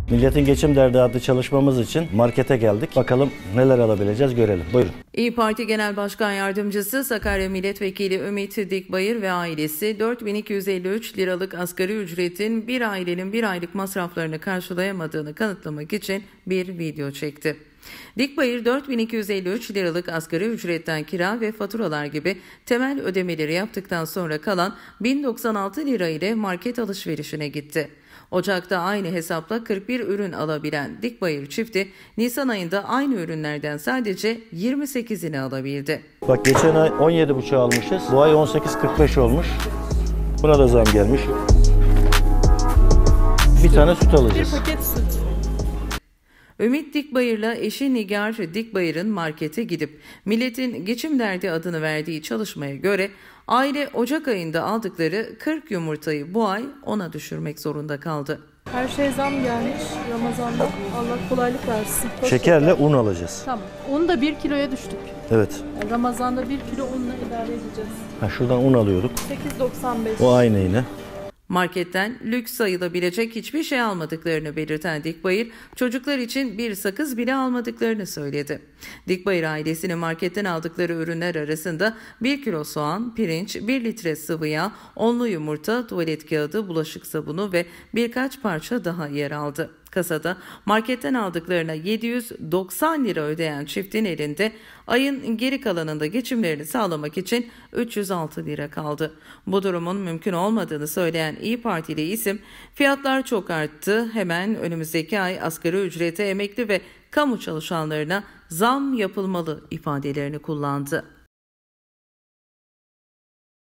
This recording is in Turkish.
Milletin Geçim Derdi adlı çalışmamız için markete geldik. Bakalım neler alabileceğiz, görelim. Buyurun. İYİ Parti Genel Başkan Yardımcısı Sakarya Milletvekili Ümit Dikbayır ve ailesi 4.253 liralık asgari ücretin bir ailenin bir aylık masraflarını karşılayamadığını kanıtlamak için bir video çekti. Dikbayır 4.253 liralık asgari ücretten kira ve faturalar gibi temel ödemeleri yaptıktan sonra kalan 1096 lira ile market alışverişine gitti. Ocak'ta aynı hesapla 41 ürün alabilen Dikbayır çifti Nisan ayında aynı ürünlerden sadece 28'ini alabildi. Bak geçen ay 17,5 almışız. Bu ay 18,45 olmuş. Buna da zam gelmiş. Bir tane süt alacağız. Bir paket süt. Ümit Dikbayır'la eşi Nigar Dikbayır'ın markete gidip Milletin Geçim Derdi adını verdiği çalışmaya göre aile Ocak ayında aldıkları 40 yumurtayı bu ay 10'a düşürmek zorunda kaldı. Her şey zam gelmiş Ramazan'da. Allah kolaylık versin. Şekerle un alacağız. Tamam. Un da 1 kiloya düştük. Evet. Yani Ramazan'da 1 kilo unla idare edeceğiz. Şuradan un alıyorduk. 8.95. O aynı yine. Marketten lüks sayılabilecek hiçbir şey almadıklarını belirten Dikbayır, çocuklar için bir sakız bile almadıklarını söyledi. Dikbayır ailesinin marketten aldıkları ürünler arasında 1 kilo soğan, pirinç, 1 litre sıvı yağ, 10'lu yumurta, tuvalet kağıdı, bulaşık sabunu ve birkaç parça daha yer aldı. Kasada marketten aldıklarına 790 lira ödeyen çiftin elinde ayın geri kalanında geçimlerini sağlamak için 306 lira kaldı. Bu durumun mümkün olmadığını söyleyen İYİ Partili isim, fiyatlar çok arttı, hemen önümüzdeki ay asgari ücrete, emekli ve kamu çalışanlarına zam yapılmalı ifadelerini kullandı.